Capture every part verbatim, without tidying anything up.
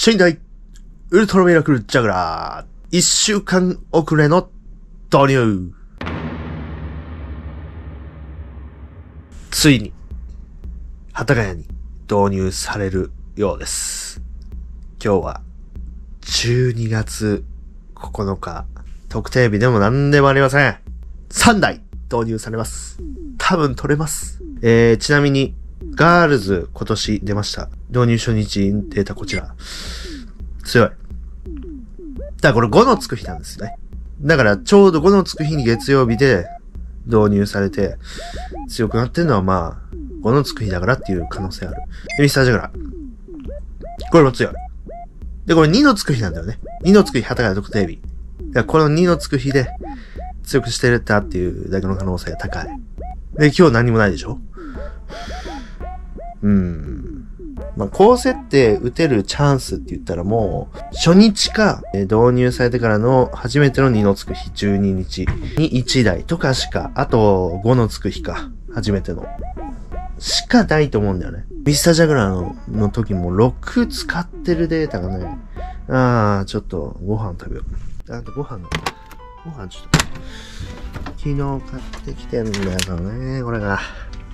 新代ウルトラミラクルジャグラー一週間遅れの導入。ついに幡ヶ谷に導入されるようです。今日はじゅうにがつここのか、特定日でも何でもありません。さんだい導入されます。多分取れます。えー、ちなみにガールズ今年出ました。導入初日データこちら。強い。だからこれごのつく日なんですね。だからちょうどごのつく日に月曜日で導入されて強くなってるのはまあごのつく日だからっていう可能性ある。ミスタージャグラー。これも強い。で、これにのつく日なんだよね。にのつく日、幡ヶ谷特定日。だからこのにのつく日で強くしてるったっていうだけの可能性が高い。で、今日何もないでしょ？うーん。まあ、高設定打てるチャンスって言ったらもう、初日か、導入されてからの初めてのにのつく日、じゅうににちにいちだいとかしか、あとごのつく日か、初めての。しかないと思うんだよね。ミスタージャグラーの、の時もろく使ってるデータがね、あー、ちょっとご飯食べよう。あとご飯の、ご飯ちょっと、昨日買ってきてんだよね、これが。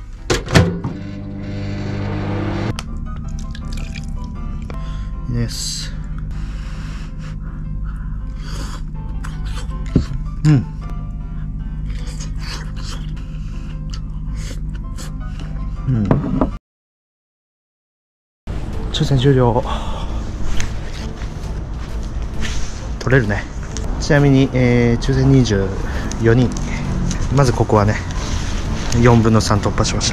です。うん。うん。抽選終了。取れるね。ちなみに、えー、抽選にじゅうよにん。まずここはね、よんぶんのさん突破しました。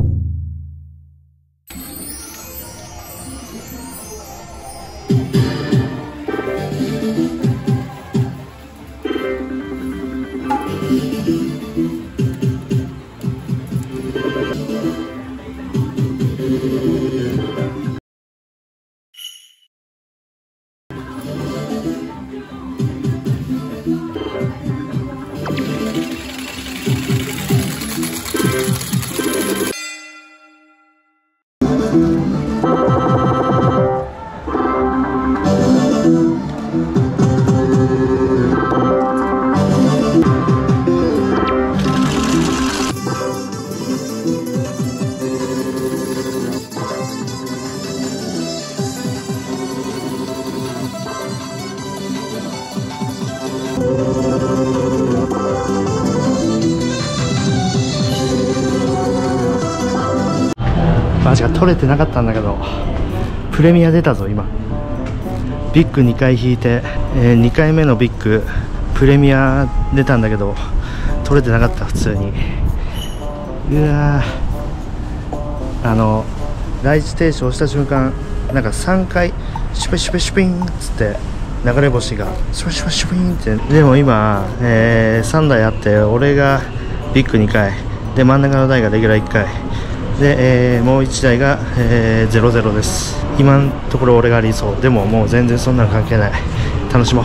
マジか取れてなかったんだけど、プレミア出たぞ今。ビッグにかい引いて、えー、にかいめのビッグプレミア出たんだけど取れてなかった。普通にうわー、あの第一停止をした瞬間なんかさんかいシュペシュペシュピンっつって流れ星がシュペシュペシュピンって。でも今、えー、さんだいあって、俺がビッグにかいで真ん中の台がレギュラーいっかいで、えー、もういちだいが、えー、ゼロゼロです。今のところ俺が理想。でももう全然そんなの関係ない。楽しもう。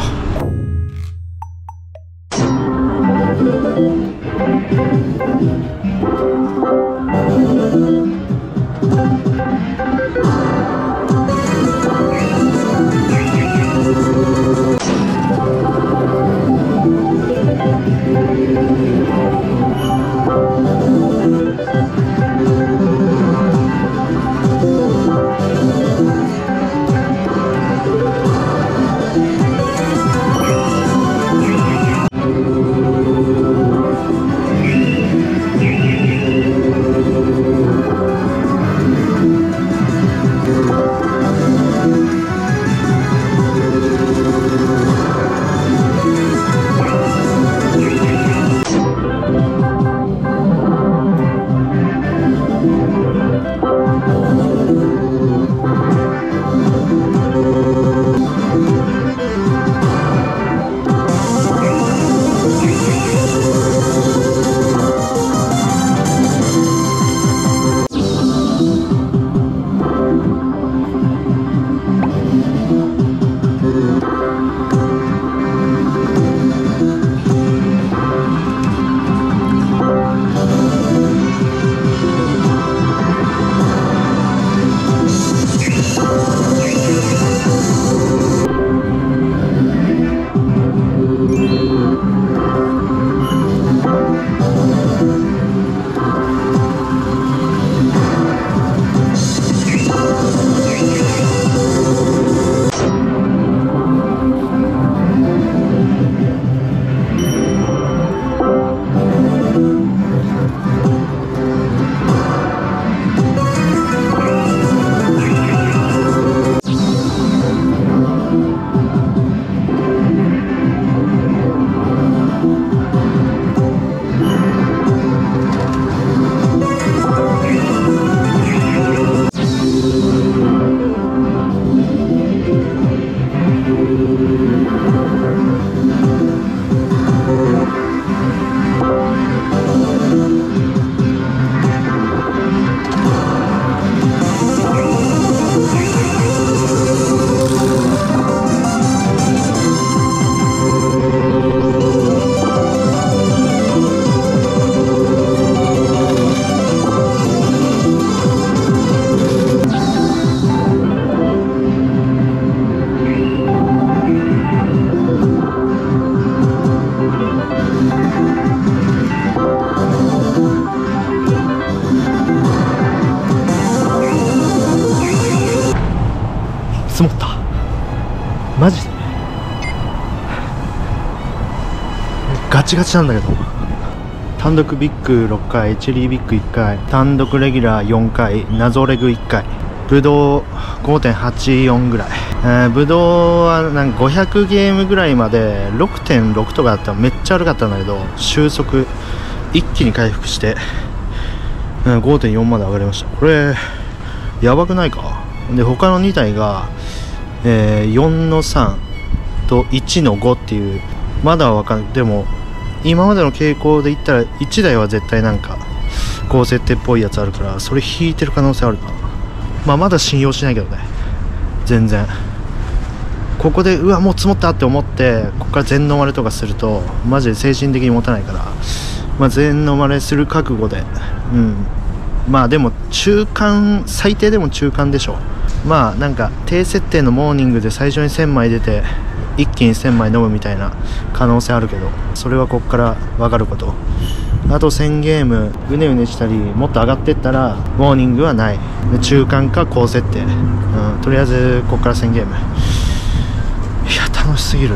チガチなんだけど。単独ビッグろっかい、チェリービッグいっかい、単独レギュラーよんかい、謎レグいっかい、ブドウ ごてんはちよん ぐらい、えー、ブドウはなんかごひゃくゲームぐらいまで ろくてんろく とかだったらめっちゃ悪かったんだけど、収束一気に回復して、うん、ごてんよん まで上がりました。これやばくないか。で他のにたいが、えー、よんのさんといちのごっていう、まだわかんない。でも今までの傾向で言ったらいちだいは絶対なんか高設定っぽいやつあるから、それ引いてる可能性あるかな。まあまだ信用しないけどね、全然。ここでうわもう積もったって思ってここから全ノマレとかするとマジで精神的に持たないから、まあ全ノマレする覚悟で、うん、まあでも中間、最低でも中間でしょ。まあなんか低設定のモーニングで最初にせんまい出て一気にせんまい飲むみたいな可能性あるけど、それはこっから分かること。あとせんゲームうねうねしたりもっと上がってったらモーニングはないで、中間か高設定、うん、とりあえずこっからせんゲーム。いや楽しすぎる。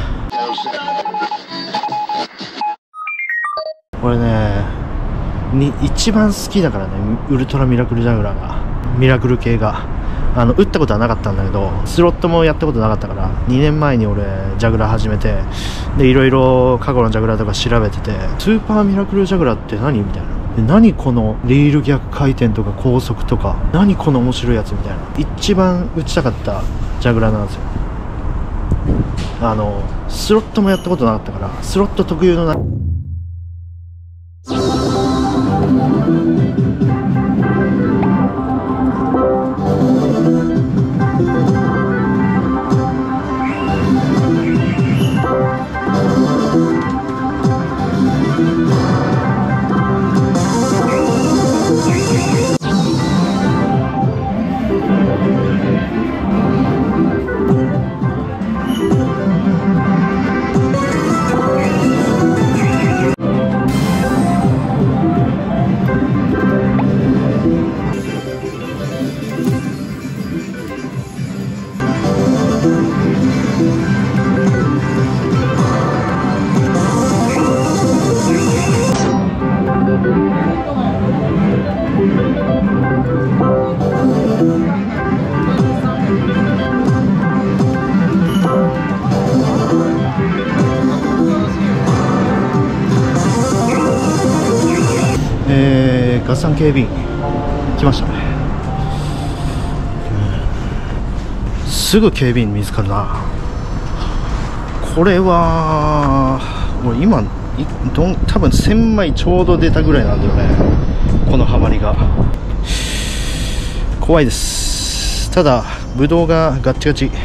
これねに一番好きだからね、ウルトラミラクルジャグラーが、ミラクル系が。あの打ったことはなかったんだけど、スロットもやったことなかったから、にねんまえに俺ジャグラー始めて、でいろいろ過去のジャグラーとか調べてて、スーパーミラクルジャグラーって何みたいな。で何このリール逆回転とか高速とか、何この面白いやつみたいな。一番打ちたかったジャグラーなんですよ。あのスロットもやったことなかったから、スロット特有のなえー、合算警備員来ましたね、うん、すぐ警備員見つかるな。これはもう今いどん多分せんまいちょうど出たぐらいなんだよね、このハマりが。怖いです。ただブドウがガッチガチ。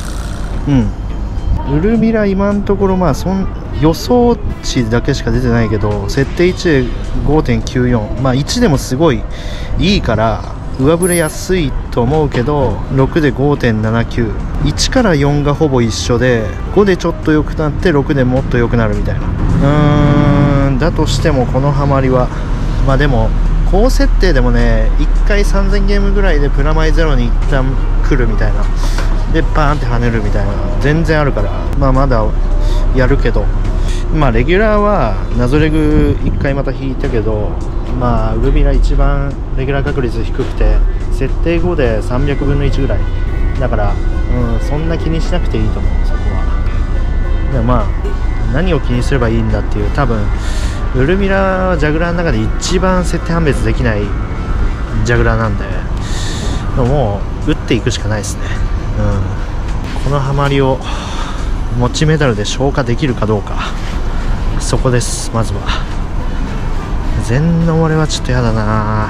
うんウルミラ今のところまあそん予想値だけしか出てないけど、設定いちで ごてんきゅうよん、まあいちでもすごいいいから上振れやすいと思うけど、ろくで ごてんななきゅう、いちからよんがほぼ一緒でごでちょっと良くなってろくでもっと良くなるみたいな。うーんだとしてもこのハマりはまあでも高設定でもね、いっかいさんぜんゲームぐらいでプラマイゼロに一旦来るみたいな、でパーンって跳ねるみたいな全然あるから、まあまだやるけど、まあレギュラーは謎レグいっかいまた引いたけど、まあウルミラ一番レギュラー確率低くて設定ごでさんびゃくぶんのいちぐらいだから、うん、そんな気にしなくていいと思う、そこは。でもまあ何を気にすればいいんだっていう、多分ウルミラはジャグラーの中で一番設定判別できないジャグラーなんで、もう打っていくしかないですね。うん、このハマりを持ちメダルで消化できるかどうか、そこです。まずは全の俺はちょっとやだな。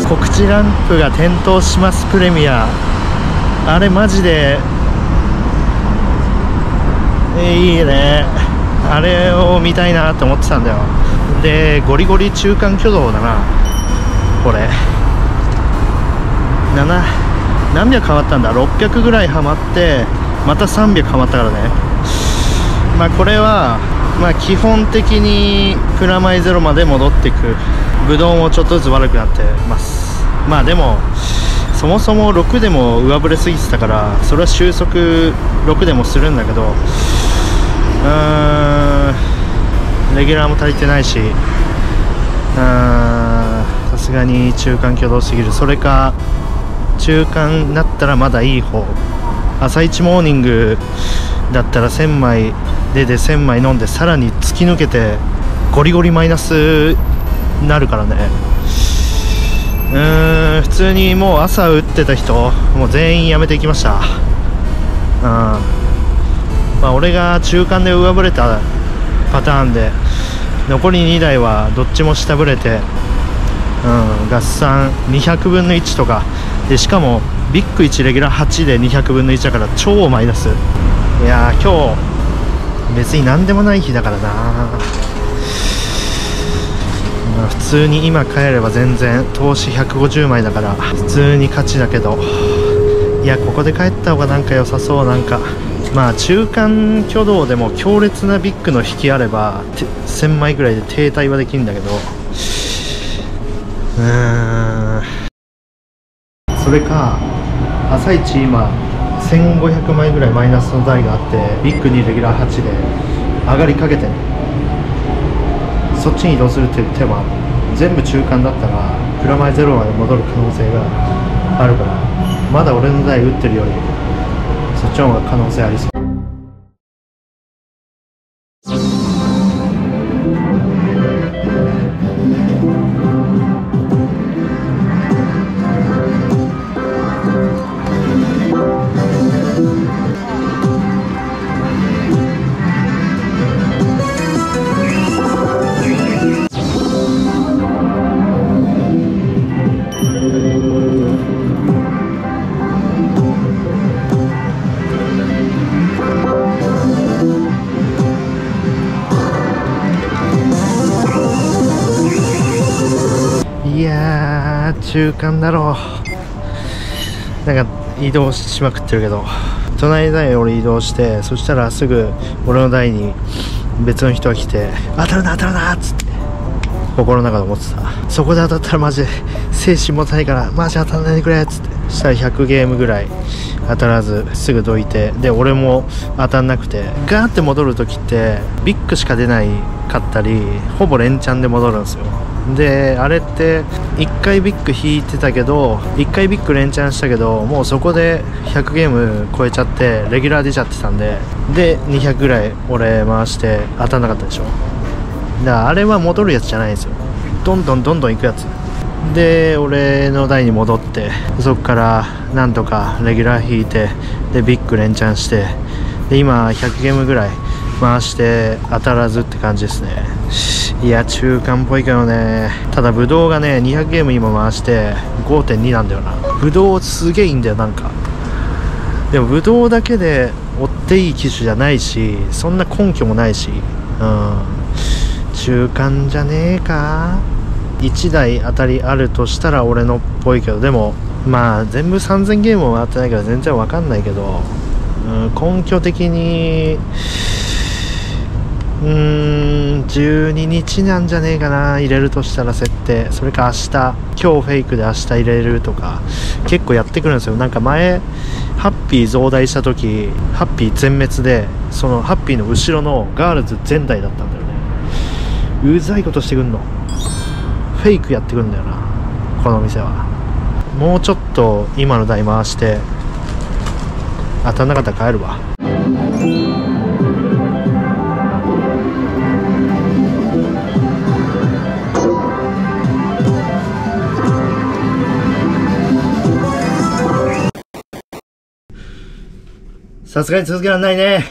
告知ランプが点灯しますプレミア、あれマジで、えー、いいね。あれを見たいなと思ってたんだよ。でゴリゴリ中間挙動だなこれ。なな何百ハマったんだ、ろっぴゃくぐらいハマってまたさんびゃくハマったからね。まあこれはまあ基本的にプラマイゼロまで戻っていく。ブドウもちょっとずつ悪くなってます。まあでもそもそもろくでも上振れすぎてたから、それは収束ろくでもするんだけど、うーんレギュラーも足りてないし、うーんさすがに中間挙動すぎる。それか中間になったらまだいい方、朝一モーニングだったらせんまい出てせんまい飲んでさらに突き抜けてゴリゴリマイナスになるからね。うーん普通にもう朝打ってた人もう全員やめていきました。うんまあ俺が中間で上振れたパターンで、残りにだいはどっちも下振れて、うん合算にひゃくぶんのいちとかで、しかもビッグいちレギュラーはちでにひゃくぶんのいちだから超マイナス。いやー今日別に何でもない日だからな。まあ、普通に今帰れば全然投資ひゃくごじゅうまいだから普通に勝ちだけど、いやここで帰った方がなんか良さそう。なんかまあ中間挙動でも強烈なビッグの引きあればせんまいぐらいで停滞はできるんだけど、うーんそれか朝一今せんごひゃくまいぐらいマイナスの台があってビッグにレギュラーはちで上がりかけてる、そっちに移動するっていう手もある。全部中間だったらプラマイゼロまで戻る可能性があるから、まだ俺の台打ってるよりそっちの方が可能性ありそう。いやー中間だろう。なんか移動しまくってるけど、隣の台に俺移動して、そしたらすぐ俺の台に別の人が来て当たるな当たるなっつって心の中で思ってた。そこで当たったらマジで精神持たないからマジ当たらないでくれっつって、そしたらひゃくゲームぐらい当たらずすぐどいて、で俺も当たんなくて、ガーって戻るときってビッグしか出ないかったりほぼ連チャンで戻るんですよ。であれっていっかいビッグ引いてたけどいっかいビッグ連チャンしたけどもうそこでひゃくゲーム超えちゃってレギュラー出ちゃってたんで、でにひゃくぐらい俺回して当たんなかったでしょ。だからあれは戻るやつじゃないんですよ。どんどんどんどん行くやつで、俺の台に戻ってそこからなんとかレギュラー引いて、でビッグ連チャンして、で今ひゃくゲームぐらい回して当たらずって感じですね。いや中間っぽいけどね。ただブドウがねにひゃくゲーム今回して ごてんに なんだよな。ブドウすげえいいんだよ。なんかでもブドウだけで追っていい機種じゃないし、そんな根拠もないし、うん中間じゃねえか。いちだい当たりあるとしたら俺のっぽいけど、でもまあ全部さんぜんゲームも回ってないから全然わかんないけど、うん、根拠的にうーんじゅうににちなんじゃねえかな、入れるとしたら設定。それか明日今日フェイクで明日入れるとか結構やってくるんですよ。なんか前ハッピー増大した時ハッピー全滅で、そのハッピーの後ろのガールズ全台だったんだよね。うざいことしてくんの。フェイクやってくんだよなこの店は。もうちょっと今の台回して当たんなかったら帰るわ。さすがに続けられないね。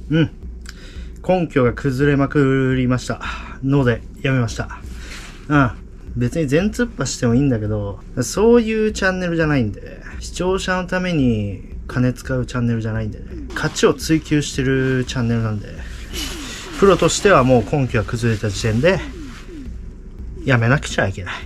うん。根拠が崩れまくりました。ので、やめました。うん。別に全突破してもいいんだけど、そういうチャンネルじゃないんで、視聴者のために金使うチャンネルじゃないんでね。価値を追求してるチャンネルなんで、プロとしてはもう根拠が崩れた時点で、やめなくちゃいけない。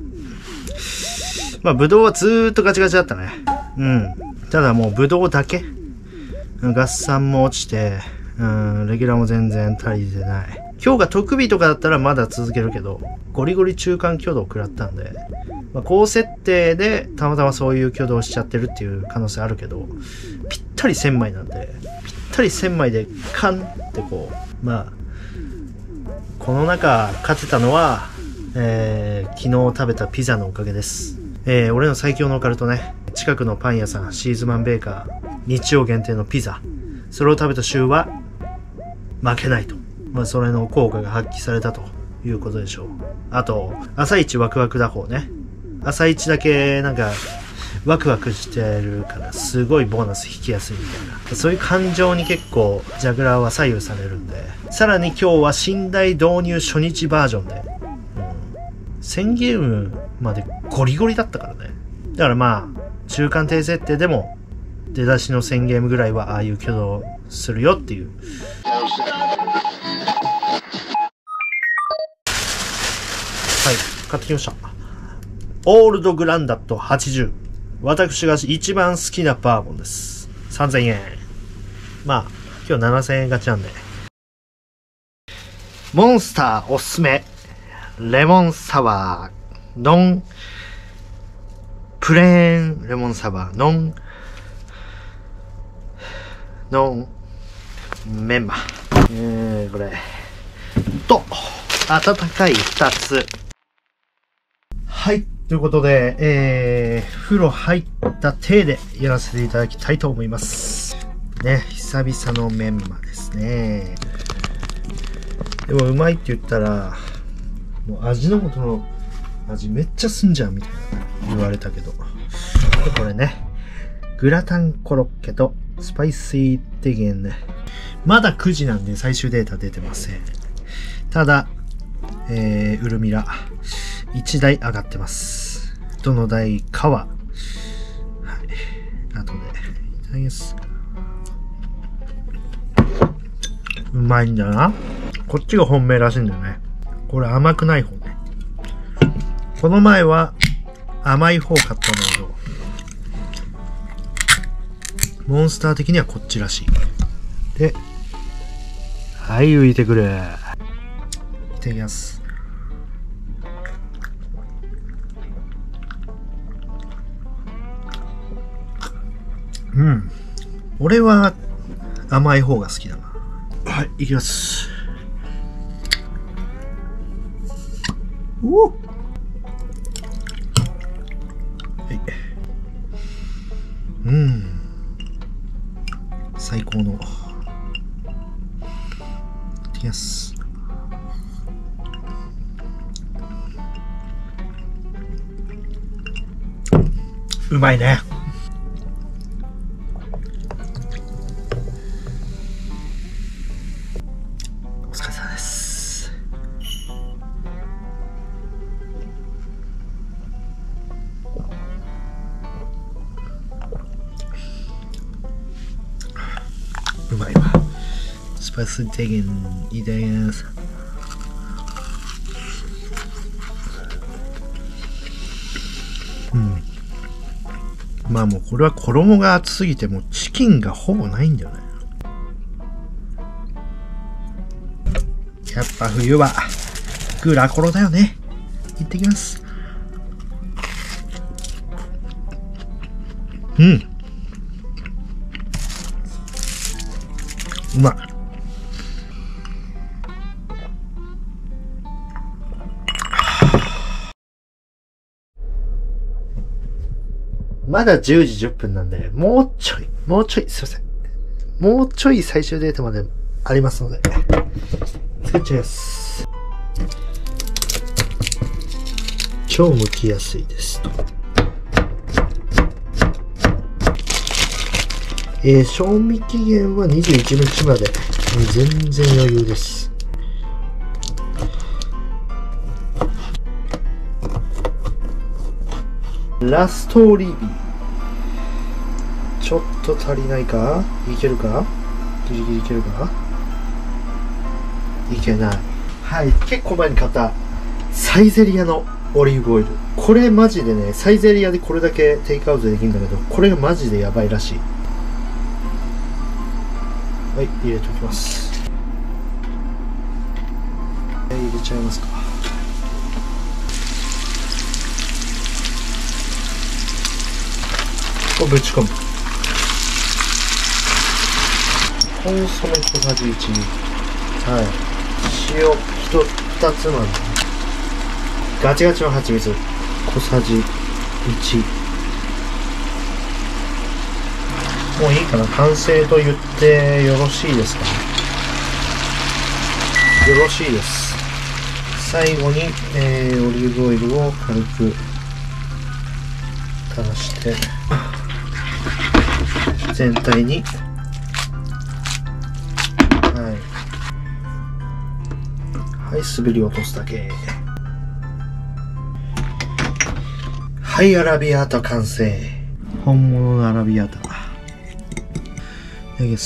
まあ、ブドウはずーっとガチガチだったね。うん。ただもうブドウだけ。合算も落ちて、うん、レギュラーも全然足りてない。今日が特日とかだったらまだ続けるけど、ゴリゴリ中間挙動を食らったんで、まあ、高設定でたまたまそういう挙動をしちゃってるっていう可能性あるけど、ぴったりせんまいなんで、ぴったりせんまいでカンってこう、まあ、この中勝てたのは、えー、昨日食べたピザのおかげです。えー、俺の最強のオカルトね、近くのパン屋さん、シーズマンベーカー、日曜限定のピザ、それを食べた週は負けないと。まあ、それの効果が発揮されたということでしょう。あと、朝一ワクワク打法ね。朝一だけなんか、ワクワクしてるから、すごいボーナス引きやすいみたいな。そういう感情に結構、ジャグラーは左右されるんで。さらに今日は寝台導入初日バージョンで、うん、せんゲームまでゴリゴリだったからね。だからまあ、中間低設定でも、出だしのせんゲームぐらいはああいう挙動するよっていう。はい、買ってきました。オールドグランダットはちじゅう。私が一番好きなバーボンです。さんぜんえん。まあ、今日ななせんえん勝ちなんで。モンスターおすすめ。レモンサワー。ノン、プレーンレモンサワー。ノン、ノン、メンマ。えー、これ。と、温かい二つ。はい。ということで、えー、風呂入った手でやらせていただきたいと思います。ね、久々のメンマですね。でもうまいって言ったら、もう味の素の味めっちゃすんじゃんみたいな言われたけど。で、これね、グラタンコロッケとスパイシーテゲンね。まだくじなんで最終データ出てません。ただ、えー、ウルミラ。いちだい上がってます。どの台かは、はい。後で、いただきます。うまいんだな。こっちが本命らしいんだよね。これ甘くない方ね。この前は甘い方買ったんだけど、モンスター的にはこっちらしい。で、はい、浮いてくれ。いただきます。うん。俺は甘い方が好きだな。はい、いきます。おっ、はい。うん。最高の。いきます。うまいね。お疲れ様です。うまいわ。スパイステゲンいただきます。うん。まあもうこれは衣が厚すぎてもうチキンがほぼないんだよね。やっぱ冬はグラコロだよね。いってきます。うん。うまい。まだじゅうじじゅっぷんなんで、もうちょい、もうちょい、すいません。もうちょい最終データまでありますので、作っちゃいます。超剥きやすいですと。 えー、賞味期限はにじゅういちにちまで。全然余裕です。ラストリビちょっと足りないか？いけるか？ギリギリいけるか？いけない。はい、結構前に買ったサイゼリヤのオリーブオイル。これマジでね、サイゼリヤでこれだけテイクアウトできるんだけど、これがマジでやばいらしい。はい、入れておきます。はい、入れちゃいますか。これぶち込む。コンソメ小さじいち。はい。塩ひとつまみ。ガチガチの蜂蜜小さじいち。もういいかな。完成と言ってよろしいですかね。よろしいです。最後に、えー、オリーブオイルを軽く垂らして全体に、はいはい、滑り落とすだけ。はい、アラビアータ完成。本物のアラビアータ。いただきます。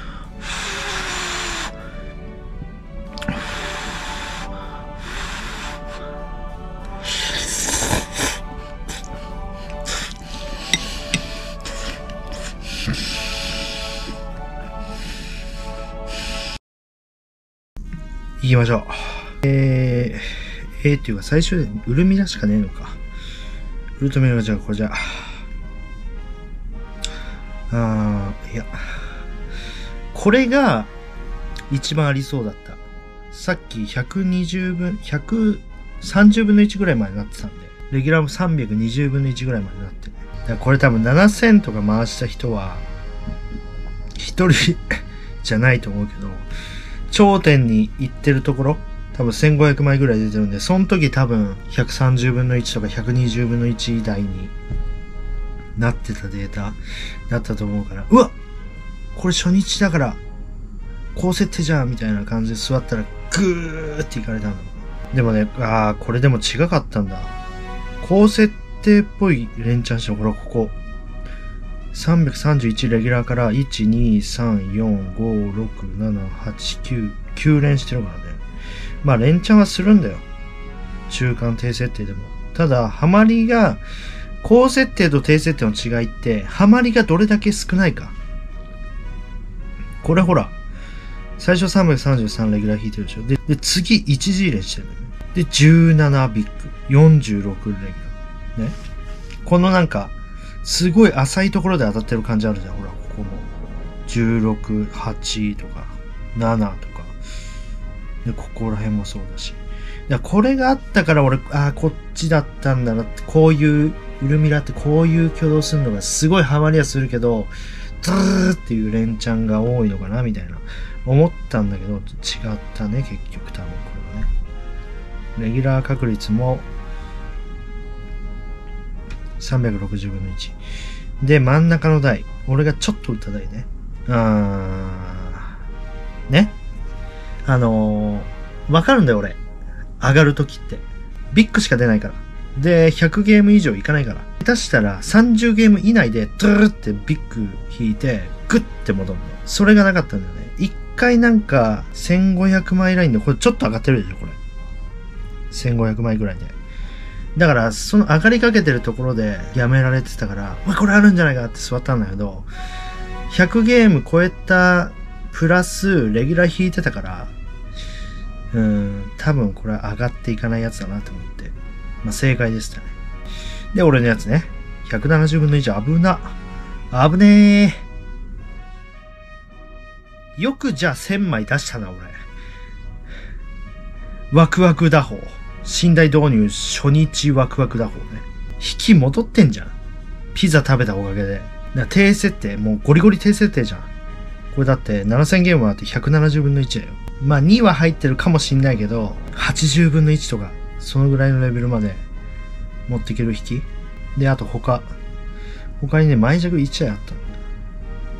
行きましょう。えー、えー、っていうか最初でウルミラしかねえのか。ウルトミラじゃあこれじゃあ。あー、いや。これが一番ありそうだった。さっきひゃくにじゅうぶん、ひゃくさんじゅうぶんのいちぐらいまでなってたんで、レギュラーもさんびゃくにじゅうぶんのいちぐらいまでなってね。だからこれ多分ななせんとか回した人は、一人じゃないと思うけど、頂点に行ってるところ、多分せんごひゃくまいぐらい出てるんで、その時多分ひゃくさんじゅうぶんのいちとかひゃくにじゅうぶんのいち台になってたデータだったと思うから、うわっこれ初日だから、高設定じゃんみたいな感じで座ったらグーっていかれたんだ。でもね、ああ、これでも違かったんだ。高設定っぽい連チャンして、ほらここ。さんびゃくさんじゅういちレギュラーからいち、に、さん、よん、ご、ろく、なな、はち、きゅう、きゅう連してるからね。まあ連チャンはするんだよ。中間低設定でも。ただ、ハマりが、高設定と低設定の違いって、ハマりがどれだけ少ないか。これほら、最初さんびゃくさんじゅうさんレギュラー引いてるでしょ。で、で次いちジー連してるんだよね。で、じゅうななビッグ、よんじゅうろくレギュラー。ね。このなんか、すごい浅いところで当たってる感じあるじゃん。ほら、ここも。じゅうろく、はちとか、ななとか。で、ここら辺もそうだし。だこれがあったから俺、ああ、こっちだったんだなって、こういう、ウルミラってこういう挙動するのがすごいハマりはするけど、ドゥーっていう連チャンが多いのかなみたいな。思ったんだけど、違ったね、結局多分これはね。レギュラー確率も、さんびゃくろくじゅうぶんのいち。で、真ん中の台。俺がちょっと打った台ね。あー。ね。あのー、わかるんだよ俺。上がるときって。ビッグしか出ないから。で、ひゃくゲーム以上いかないから。下手したらさんじゅうゲーム以内で、ドゥルってビッグ引いて、グッて戻るの。それがなかったんだよね。一回なんか、せんごひゃくまいラインで、これちょっと上がってるでしょ、これ。せんごひゃくまいぐらいで。だから、その上がりかけてるところでやめられてたから、これあるんじゃないかって座ったんだけど、ひゃくゲーム超えたプラス、レギュラー引いてたから、うーん、多分これは上がっていかないやつだなと思って。まあ、正解でしたね。で、俺のやつね。ひゃくななじゅうぶんのいち、危な。危ねえ。よくじゃあせんまい出したな、俺。ワクワク打法。寝台導入初日ワクワク打法ね。引き戻ってんじゃん。ピザ食べたおかげで。な低設定、もうゴリゴリ低設定じゃん。これだってななせんゲームあってひゃくななじゅうぶんのいちだよ。まあには入ってるかもしんないけど、はちじゅうぶんのいちとか、そのぐらいのレベルまで持っていける引き。で、あと他。他にね、前弱いち台あったんだ。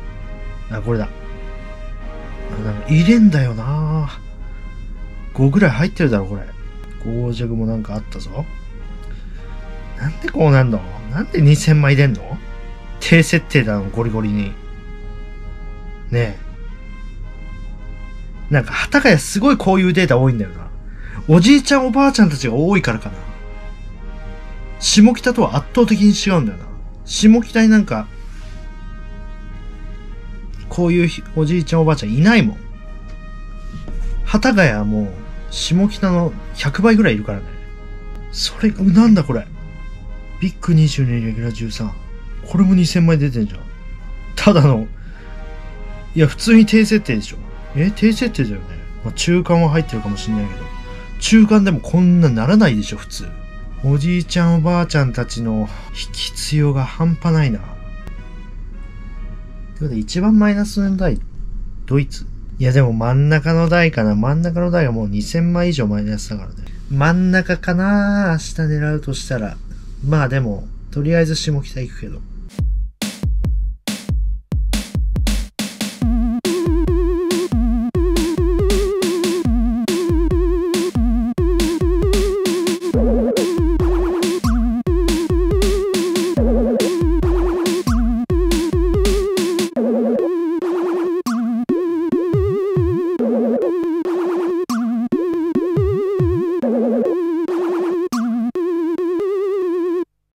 あ、これだ。なんか入れんだよな。ごぐらい入ってるだろ、これ。ご弱もなんかあったぞ。なんでこうなんの？なんでにせんまい出んの？低設定だの、ゴリゴリに。ねえ。なんか、幡ヶ谷すごいこういうデータ多いんだよな。おじいちゃんおばあちゃんたちが多いからかな。下北とは圧倒的に違うんだよな。下北になんか、こういうおじいちゃんおばあちゃんいないもん。幡ヶ谷はもう、下北のひゃくばいぐらいいるからね。それ、なんだこれ。ビッグにじゅうに、レギュラーじゅうさん。これもにせんまい出てんじゃん。ただの、いや、普通に低設定でしょ。え、低設定だよね。まあ、中間は入ってるかもしんないけど。中間でもこんなならないでしょ、普通。おじいちゃんおばあちゃんたちの引き強が半端ないな。ってことで一番マイナスの台、ドイツ。いやでも真ん中の台かな。真ん中の台がもうにせんまい以上マイナスだからね。真ん中かな、明日狙うとしたら。まあでも、とりあえず下北行くけど。